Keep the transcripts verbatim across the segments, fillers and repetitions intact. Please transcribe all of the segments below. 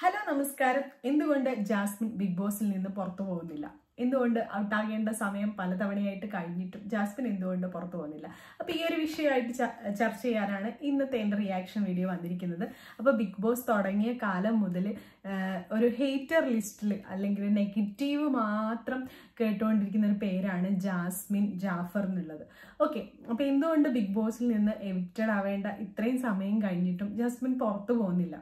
Hello നമസ്കാരം. എന്തുകൊണ്ട് Jasmine big ബോസിൽ നിന്ന് പുറത്തു പോകുന്നില്ല? എന്തുകൊണ്ട് ഔട്ടാകേണ്ട സമയം പലതവണയായിട്ട് കഴിഞ്ഞിട്ടും ജാസ്മിൻ എന്തുകൊണ്ട് പുറത്തു പോകുന്നില്ല? അപ്പോൾ ഈ ഒരു വിഷയമായിട്ട് ചർച്ച ചെയ്യാനാണ് ഇന്നത്തെ എൻ്റെ റിയാക്ഷൻ വീഡിയോ വന്നിരിക്കുന്നത്. അപ്പോൾ ബിഗ് ബോസ് തുടങ്ങിയ കാലം മുതൽ ഒരു ഹേറ്റർ ലിസ്റ്റിൽ അല്ലെങ്കിൽ നെഗറ്റീവ് മാത്രം കേട്ടുകൊണ്ടിരിക്കുന്ന ഒരു പേരാണ് ജാസ്മിൻ ജാഫർ എന്നുള്ളത്. ഓക്കെ, അപ്പോൾ എന്തുകൊണ്ട് ബിഗ് ബോസിൽ നിന്ന് എവിക്റ്റഡ് ആവേണ്ട ഇത്രയും സമയം കഴിഞ്ഞിട്ടും ജാസ്മിൻ പുറത്തു പോകുന്നില്ല?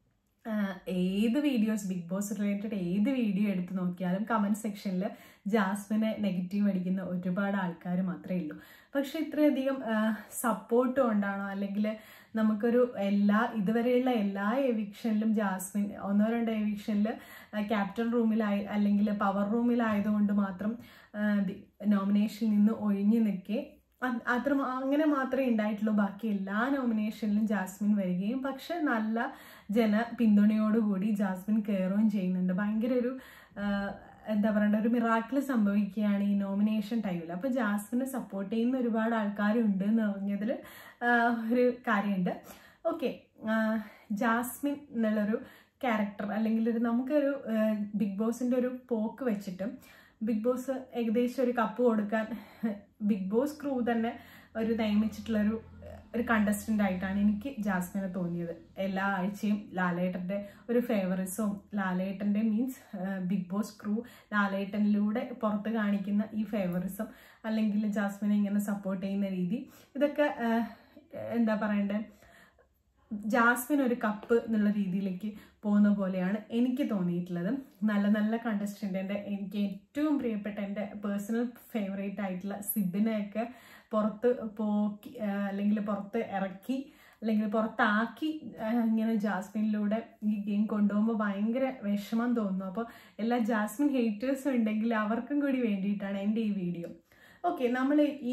ഏത് വീഡിയോസ് ബിഗ് ബോസ് റിലേറ്റഡ് ഏത് വീഡിയോ എടുത്ത് നോക്കിയാലും കമൻറ്റ് സെക്ഷനിൽ ജാസ്മിനെ നെഗറ്റീവ് അടിക്കുന്ന ഒരുപാട് ആൾക്കാർ മാത്രമേ ഉള്ളൂ. പക്ഷെ ഇത്രയധികം സപ്പോർട്ട് കൊണ്ടാണോ അല്ലെങ്കിൽ നമുക്കൊരു എല്ലാ ഇതുവരെയുള്ള എല്ലാ എവിക്ഷനിലും ജാസ്മിൻ ഒന്നോ രണ്ടോ എവിക്ഷനിൽ ക്യാപ്റ്റൻ റൂമിലായി അല്ലെങ്കിൽ പവർ റൂമിലായതുകൊണ്ട് മാത്രം നോമിനേഷനിൽ നിന്ന് ഒഴിഞ്ഞു നിൽക്കേ അത്ര അങ്ങനെ മാത്രമേ ഉണ്ടായിട്ടുള്ളൂ. ബാക്കി എല്ലാ നോമിനേഷനിലും ജാസ്മിൻ വരികയും പക്ഷെ നല്ല ജന പിന്തുണയോടുകൂടി ജാസ്മിൻ കയറുകയും ചെയ്യുന്നുണ്ട്. ഭയങ്കര ഒരു എന്താ പറയണ്ട ഒരു മിറാക്കിൾ സംഭവിക്കുകയാണ് ഈ നോമിനേഷൻ ടൈമിൽ. അപ്പോൾ ജാസ്മിനെ സപ്പോർട്ട് ചെയ്യുന്ന ഒരുപാട് ആൾക്കാരുണ്ട് എന്ന് പറഞ്ഞതിൽ ഒരു കാര്യമുണ്ട്. ഓക്കെ, ജാസ്മിൻ എന്നുള്ളൊരു ക്യാരക്ടർ അല്ലെങ്കിൽ ഒരു നമുക്കൊരു ബിഗ് ബോസിൻ്റെ ഒരു പോക്ക് വെച്ചിട്ട് ബിഗ് ബോസ് ഏകദേശം ഒരു കപ്പ് കൊടുക്കാൻ ബിഗ് ബോസ് ക്രൂ തന്നെ ഒരു നിയമിച്ചിട്ടുള്ളൊരു ഒരു കണ്ടസ്റ്റൻ്റ് ആയിട്ടാണ് എനിക്ക് ജാസ്മിനെ തോന്നിയത്. എല്ലാ ആഴ്ചയും ലാലേട്ടൻ്റെ ഒരു ഫേവറിസവും ലാലേട്ടൻ്റെ മീൻസ് ബിഗ് ബോസ് ക്രൂ ലാലേട്ടനിലൂടെ പുറത്ത് കാണിക്കുന്ന ഈ ഫേവറിസം അല്ലെങ്കിൽ ജാസ്മിനെ ഇങ്ങനെ സപ്പോർട്ട് ചെയ്യുന്ന രീതി, ഇതൊക്കെ എന്താ പറയണ്ടേ ജാസ്മിൻ ഒരു കപ്പ് എന്നുള്ള രീതിയിലേക്ക് പോകുന്ന പോലെയാണ് എനിക്ക് തോന്നിയിട്ടുള്ളത്. നല്ല നല്ല കണ്ടസ്റ്റൻ്റ് എനിക്ക് ഏറ്റവും പ്രിയപ്പെട്ട എൻ്റെ പേഴ്സണൽ ഫേവറേറ്റ് ആയിട്ടുള്ള സിബിനെയൊക്കെ പുറത്ത് പോക്കി അല്ലെങ്കിൽ പുറത്ത് ഇറക്കി അല്ലെങ്കിൽ പുറത്താക്കി ഇങ്ങനെ ജാസ്മിനിലൂടെ ഈ ഗെയിം കൊണ്ടുപോകുമ്പോൾ ഭയങ്കര വിഷമം തോന്നുന്നു. അപ്പോൾ എല്ലാ ജാസ്മിൻ ഹേറ്റേഴ്സും ഉണ്ടെങ്കിൽ അവർക്കും കൂടി വേണ്ടിയിട്ടാണ് എൻ്റെ ഈ വീഡിയോ. ഓക്കെ, നമ്മൾ ഈ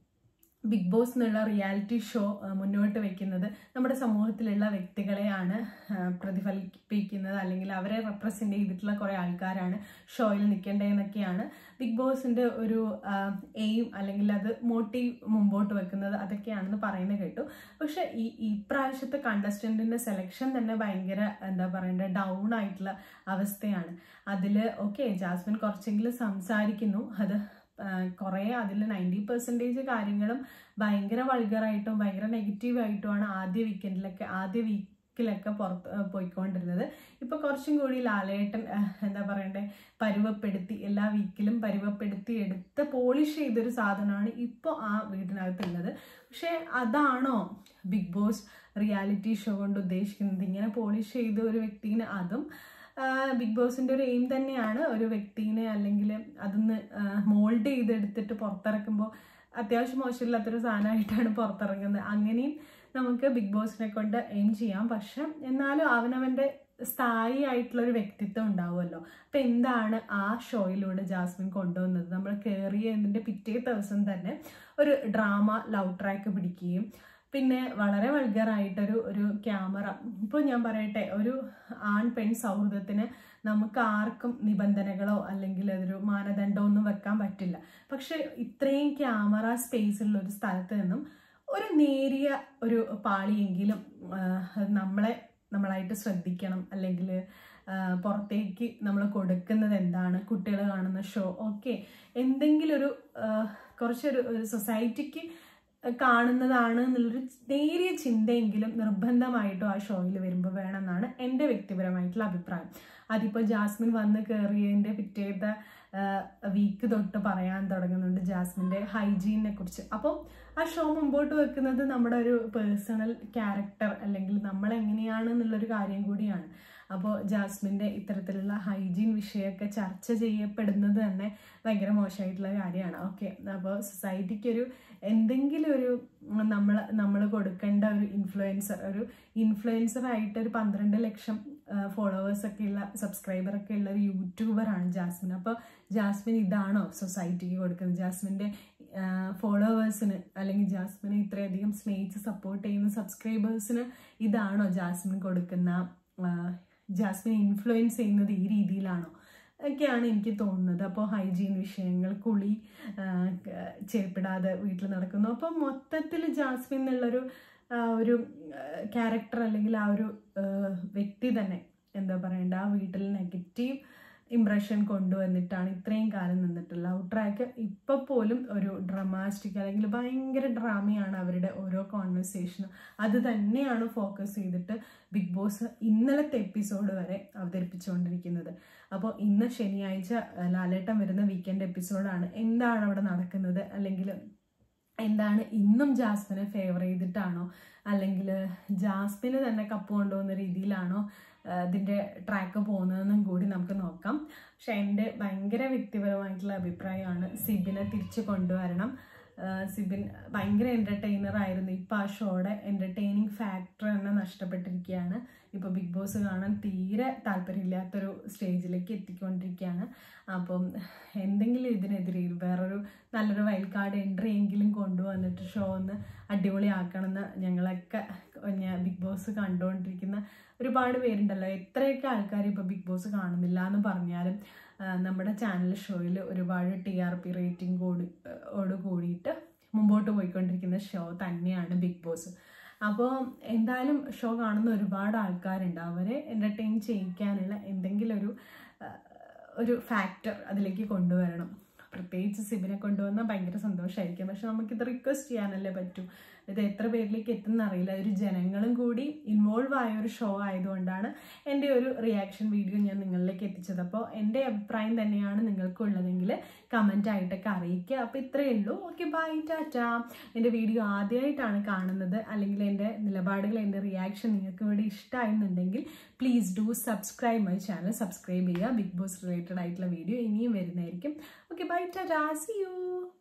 ബിഗ് ബോസ് എന്നുള്ള റിയാലിറ്റി ഷോ മുന്നോട്ട് വയ്ക്കുന്നത് നമ്മുടെ സമൂഹത്തിലുള്ള വ്യക്തികളെയാണ് പ്രതിഫലിപ്പിക്കുന്നത് അല്ലെങ്കിൽ അവരെ റെപ്രസെൻ്റ് ചെയ്തിട്ടുള്ള കുറേ ആൾക്കാരാണ് ഷോയിൽ നിൽക്കേണ്ടതെന്നൊക്കെയാണ് ബിഗ് ബോസിൻ്റെ ഒരു എയിം അല്ലെങ്കിൽ അത് മോട്ടീവ് മുമ്പോട്ട് വെക്കുന്നത് അതൊക്കെയാണെന്ന് പറയുന്നത് കേട്ടു. പക്ഷെ ഈ ഇപ്രാവശ്യത്തെ കണ്ടസ്റ്റൻറ്റിൻ്റെ സെലക്ഷൻ തന്നെ ഭയങ്കര എന്താ പറയണ്ടത് ഡൗൺ ആയിട്ടുള്ള അവസ്ഥയാണ്. അതിൽ ഓക്കെ ജാസ്മിൻ കുറച്ചെങ്കിലും സംസാരിക്കുന്നു, അത് കുറേ അതിൽ നയൻറ്റി പെർസെൻറ്റേജ് കാര്യങ്ങളും ഭയങ്കര വൾഗറായിട്ടും ഭയങ്കര നെഗറ്റീവായിട്ടുമാണ് ആദ്യ വീക്കെൻഡിലൊക്കെ ആദ്യ വീക്കിലൊക്കെ പുറത്ത് പോയിക്കൊണ്ടിരുന്നത്. ഇപ്പോൾ കുറച്ചും കൂടി ലാലേട്ടൻ എന്താ പറയണ്ടേ പരുവപ്പെടുത്തി എല്ലാ വീക്കിലും പരുവപ്പെടുത്തി എടുത്ത് പോളിഷ് ചെയ്തൊരു സാധനമാണ് ഇപ്പോൾ ആ വീടിനകത്തുള്ളത്. പക്ഷേ അതാണോ ബിഗ് ബോസ് റിയാലിറ്റി ഷോ കൊണ്ട് ഉദ്ദേശിക്കുന്നത്? ഇങ്ങനെ പോളിഷ് ചെയ്ത ഒരു വ്യക്തിനെ, അതും ബിഗ് ബോസിൻ്റെ ഒരു എയിം തന്നെയാണ് ഒരു വ്യക്തിനെ അല്ലെങ്കിൽ അതൊന്ന് മോൾഡ് ചെയ്തെടുത്തിട്ട് പുറത്തിറക്കുമ്പോൾ അത്യാവശ്യം മോശമില്ലാത്തൊരു സാധനമായിട്ടാണ് പുറത്തിറങ്ങുന്നത്. അങ്ങനെയും നമുക്ക് ബിഗ് ബോസിനെ കൊണ്ട് എയിം ചെയ്യാം. പക്ഷെ എന്നാലും അവനവൻ്റെ സ്ഥായി ആയിട്ടുള്ളൊരു വ്യക്തിത്വം ഉണ്ടാവുമല്ലോ. അപ്പം എന്താണ് ആ ഷോയിലൂടെ ജാസ്മിൻ കൊണ്ടുവന്നത്? നമ്മൾ കയറിയതിൻ്റെ പിറ്റേ ദിവസം തന്നെ ഒരു ഡ്രാമ ലവ് ട്രാക്ക് പിടിക്കുകയും പിന്നെ വളരെ വൾഗറായിട്ടൊരു ഒരു ക്യാമറ. ഇപ്പോൾ ഞാൻ പറയട്ടെ, ഒരു ആൺ പെൺ സൗഹൃദത്തിന് നമുക്ക് ആർക്കും നിബന്ധനകളോ അല്ലെങ്കിൽ അതൊരു മാനദണ്ഡമോ ഒന്നും വെക്കാൻ പറ്റില്ല. പക്ഷെ ഇത്രയും ക്യാമറ സ്പേസുള്ള ഒരു സ്ഥലത്ത് നിന്നും ഒരു നേരിയ ഒരു പാളിയെങ്കിലും നമ്മളെ നമ്മളായിട്ട് ശ്രദ്ധിക്കണം. അല്ലെങ്കിൽ പുറത്തേക്ക് നമ്മൾ കൊടുക്കുന്നത് എന്താണ്, കുട്ടികൾ കാണുന്ന ഷോ ഓക്കെ എന്തെങ്കിലും ഒരു കുറച്ചൊരു സൊസൈറ്റിക്ക് കാണുന്നതാണ് എന്നുള്ളൊരു നേരിയ ചിന്തയെങ്കിലും നിർബന്ധമായിട്ടും ആ ഷോയിൽ വരുമ്പോൾ വേണമെന്നാണ് എൻ്റെ വ്യക്തിപരമായിട്ടുള്ള അഭിപ്രായം. അതിപ്പോൾ ജാസ്മിൻ വന്ന് കയറിയതിൻ്റെ പിറ്റേത്തെ വീക്ക് തൊട്ട് പറയാൻ തുടങ്ങുന്നുണ്ട് ജാസ്മിൻ്റെ ഹൈജീനെ കുറിച്ച്. അപ്പോൾ ആ ഷോ മുമ്പോട്ട് വെക്കുന്നത് നമ്മുടെ ഒരു പേഴ്സണൽ ക്യാരക്ടർ അല്ലെങ്കിൽ നമ്മളെങ്ങനെയാണ് എന്നുള്ളൊരു കാര്യം കൂടിയാണ്. അപ്പോൾ ജാസ്മിൻ്റെ ഇത്തരത്തിലുള്ള ഹൈജീൻ വിഷയമൊക്കെ ചർച്ച ചെയ്യപ്പെടുന്നത് തന്നെ ഭയങ്കര മോശമായിട്ടുള്ള കാര്യമാണ്. ഓക്കെ, അപ്പോൾ സൊസൈറ്റിക്കൊരു എന്തെങ്കിലും ഒരു നമ്മൾ നമ്മൾ കൊടുക്കേണ്ട ഒരു ഇൻഫ്ലുവൻസർ ഒരു ഇൻഫ്ലുവൻസറായിട്ട് ഒരു പന്ത്രണ്ട് ലക്ഷം ഫോളോവേഴ്സൊക്കെ ഉള്ള സബ്സ്ക്രൈബറൊക്കെ ഉള്ള ഒരു യൂട്യൂബറാണ് ജാസ്മിൻ. അപ്പോൾ ജാസ്മിൻ ഇതാണോ സൊസൈറ്റിക്ക് കൊടുക്കുന്നത്? ജാസ്മിൻ്റെ ഫോളോവേഴ്സിന് അല്ലെങ്കിൽ ജാസ്മിനെ ഇത്രയധികം സ്നേഹിച്ച് സപ്പോർട്ട് ചെയ്യുന്ന സബ്സ്ക്രൈബേഴ്സിന് ഇതാണോ ജാസ്മിൻ കൊടുക്കുന്ന ജാസ്മിനെ ഇൻഫ്ലുവൻസ് ചെയ്യുന്നത് ഈ രീതിയിലാണോ ഒക്കെയാണ് എനിക്ക് തോന്നുന്നത്. അപ്പോൾ ഹൈജീൻ വിഷയങ്ങൾ, കുളി ചെരുപ്പിടാതെ വീട്ടിൽ നടക്കുന്നു. അപ്പോൾ മൊത്തത്തിൽ ജാസ്മിൻ എന്നുള്ളൊരു ഒരു ക്യാരക്ടർ അല്ലെങ്കിൽ ആ ഒരു വ്യക്തി തന്നെ എന്താ പറയണ്ട ആ വീട്ടിൽ നെഗറ്റീവ് ഇംപ്രഷൻ കൊണ്ടുവന്നിട്ടാണ് ഇത്രയും കാലം നിന്നിട്ടുള്ളത്. ലവ് ട്രാക്ക് ഇപ്പോൾ പോലും ഒരു ഡ്രമാസ്റ്റിക് അല്ലെങ്കിൽ ഭയങ്കര ഡ്രാമയാണ് അവരുടെ ഓരോ കോൺവെർസേഷനും. അത് തന്നെയാണ് ഫോക്കസ് ചെയ്തിട്ട് ബിഗ് ബോസ് ഇന്നലത്തെ എപ്പിസോഡ് വരെ അവതരിപ്പിച്ചുകൊണ്ടിരിക്കുന്നത്. അപ്പോൾ ഇന്ന് ശനിയാഴ്ച ലാലേട്ടൻ വരുന്ന വീക്കെൻഡ് എപ്പിസോഡാണ്. എന്താണ് അവിടെ നടക്കുന്നത്, അല്ലെങ്കിൽ എന്താണ് ഇന്നും ജാസ്മിനെ ഫേവർ ചെയ്തിട്ടാണോ അല്ലെങ്കിൽ ജാസ്മിന് തന്നെ കപ്പ് കൊണ്ടുപോകുന്ന രീതിയിലാണോ ഇതിൻ്റെ ട്രാക്ക് പോകുന്നതെന്നും കൂടി നമുക്ക് നോക്കാം. പക്ഷെ എൻ്റെ ഭയങ്കര വ്യക്തിപരമായിട്ടുള്ള അഭിപ്രായമാണ് സിബിനെ തിരിച്ച് കൊണ്ടുവരണം. സിബിൻ ഭയങ്കര എൻ്റർടൈനർ ആയിരുന്നു. ഇപ്പം ആ ഷോയുടെ എൻ്റർടൈനിങ് ഫാക്ടർ തന്നെ നഷ്ടപ്പെട്ടിരിക്കുകയാണ്. ഇപ്പോൾ ബിഗ് ബോസ് കാണാൻ തീരെ താല്പര്യമില്ലാത്തൊരു സ്റ്റേജിലേക്ക് എത്തിക്കൊണ്ടിരിക്കുകയാണ്. അപ്പം എന്തെങ്കിലും ഇതിനെതിരെ വേറൊരു നല്ലൊരു വൈൽഡ് കാർഡ് എൻട്രി എങ്കിലും കൊണ്ടുവന്നിട്ട് ഷോ ഒന്ന് അടിപൊളിയാക്കണമെന്ന് ഞങ്ങളൊക്കെ ബിഗ് ബോസ് കണ്ടുകൊണ്ടിരിക്കുന്ന ഒരുപാട് പേരുണ്ടല്ലോ. എത്രയൊക്കെ ആൾക്കാർ ഇപ്പോൾ ബിഗ് ബോസ് കാണുന്നില്ല എന്ന് പറഞ്ഞാലും നമ്മുടെ ചാനൽ ഷോയിൽ ഒരുപാട് ടി ആർ പി റേറ്റിംഗ് കൂടി ഓട് കൂടിയിട്ട് മുമ്പോട്ട് പോയിക്കൊണ്ടിരിക്കുന്ന ഷോ തന്നെയാണ് ബിഗ് ബോസ്. അപ്പോൾ എന്തായാലും ഷോ കാണുന്ന ഒരുപാട് ആൾക്കാരുണ്ട്. അവരെ എൻ്റർടൈൻ ചെയ്യിക്കാനുള്ള എന്തെങ്കിലും ഒരു ഒരു ഫാക്ടർ അതിലേക്ക് കൊണ്ടുവരണം. പ്രത്യേകിച്ച് സിബിനെ കൊണ്ടുവന്നാൽ ഭയങ്കര സന്തോഷമായിരിക്കും. പക്ഷെ നമുക്കിത് റിക്വസ്റ്റ് ചെയ്യാനല്ലേ പറ്റൂ. ഇത് എത്ര പേരിലേക്ക് എത്തുന്ന അറിയില്ല. ഒരു ജനങ്ങളും കൂടി ഇൻവോൾവ് ആയ ഒരു ഷോ ആയതുകൊണ്ടാണ് എൻ്റെ ഒരു റിയാക്ഷൻ വീഡിയോ ഞാൻ നിങ്ങളിലേക്ക് എത്തിച്ചത്. അപ്പോൾ എൻ്റെ അഭിപ്രായം തന്നെയാണ് നിങ്ങൾക്കുള്ളതെങ്കിൽ കമൻ്റ് ആയിട്ടൊക്കെ അറിയിക്കുക. അപ്പോൾ ഇത്രയേ ഉള്ളൂ. Okay, bye, tata. എൻ്റെ വീഡിയോ ആദ്യമായിട്ടാണ് കാണുന്നത് അല്ലെങ്കിൽ എൻ്റെ നിലപാടുകൾ, എൻ്റെ റിയാക്ഷൻ നിങ്ങൾക്ക് ഇവിടെ ഇഷ്ടമായിരുന്നുണ്ടെങ്കിൽ please do subscribe my channel. Subscribe ചെയ്യുക. ബിഗ് ബോസ് റിലേറ്റഡ് ആയിട്ടുള്ള വീഡിയോ ഇനിയും വരുന്നതായിരിക്കും. Okay, bye, tata, see U.